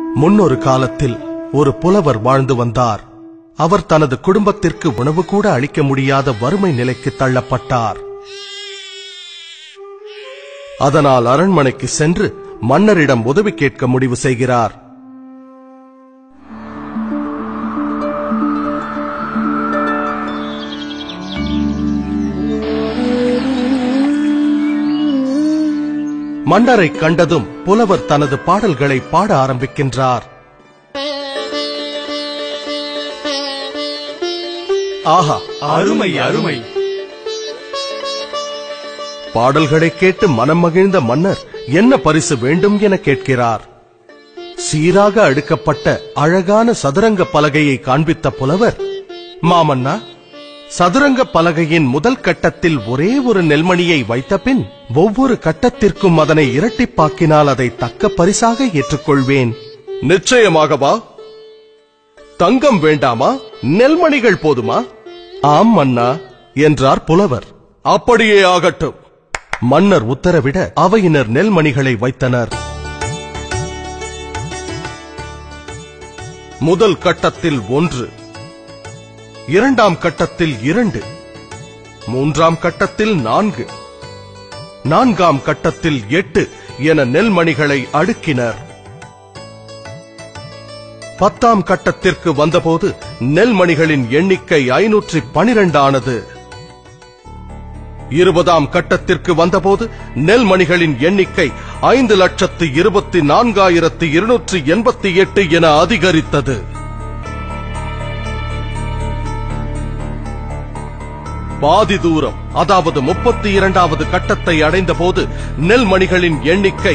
முன்னொரு காலத்தில் ஒரு புலவர் வாழ்ந்து வந்தார். அவர் தனது குடும்பத்திற்கு உணவு கூட அளிக்க முடியாத வறுமை நிலைக்கு தள்ளப்பட்டார். அதனால் அரண்மனைக்கு சென்று மன்னரிடம் உதவி கேட்க முடிவு செய்கிறார். மன்னரை கண்டதும் புலவர் தனது பாடல்களை பாட ஆரம்பிக்கின்றார். ஆஹா, அருமை அருமை! பாடல்களை கேட்டு மனம் மகிழ்ந்த மன்னர் என்ன பரிசு வேண்டும் என கேட்கிறார். சீராக அடுக்கப்பட்ட அழகான சதுரங்க பலகையை காண்பித்த புலவர், மாமன்னா, சதுரங்க பலகையின் முதல் கட்டத்தில் ஒரே ஒரு நெல்மணியை வைத்த பின் ஒவ்வொரு கட்டத்திற்கும் அதனை இரட்டிப்பாக்கினால் அதை தக்க பரிசாக ஏற்றுக்கொள்வேன். நிச்சயமாகவா? தங்கம் வேண்டாமா? நெல்மணிகள் போதுமா? ஆம் மன்னா என்றார் புலவர். அப்படியே ஆகட்டும். மன்னர் உத்தரவிட அவையினர் நெல்மணிகளை வைத்தனர். முதல் கட்டத்தில் 1, இரண்டாம் கட்டத்தில் 2, மூன்றாம் கட்டத்தில் 4, நான்காம் கட்டத்தில் 8 என நெல்மணிகளை அடுக்கினர். 10ஆம் கட்டத்திற்கு வந்தபோது நெல்மணிகளின் எண்ணிக்கை 512 ஆனது. 20ஆம் கட்டத்திற்கு வந்தபோது நெல்மணிகளின் எண்ணிக்கை 5,24,288 என அதிகரித்தது. பாதி தூரம், அதாவது 32வது கட்டத்தை அடைந்த போது நெல்மணிகளின் எண்ணிக்கை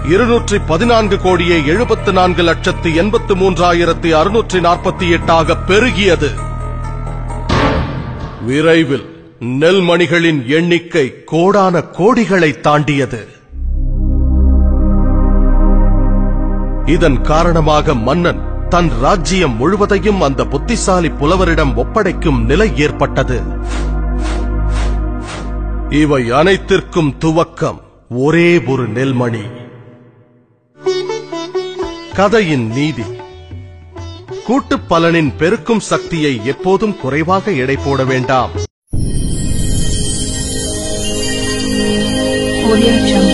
214,74,83,648 பெருகியது. விரைவில் நெல்மணிகளின் எண்ணிக்கை கோடான கோடிகளை தாண்டியது. இதன் காரணமாக மன்னன் தன் ராஜ்யம் முழுவதையும் அந்த புத்திசாலி புலவரிடம் ஒப்படைக்கும் நிலை ஏற்பட்டது. இவை அனைத்திற்கும் துவக்கம் ஒரே ஒரு நெல்மணி. கதையின் நீதி: கூட்டுப் பலனின் பெருக்கும் சக்தியை எப்போதும் குறைவாக எடை போட வேண்டாம்.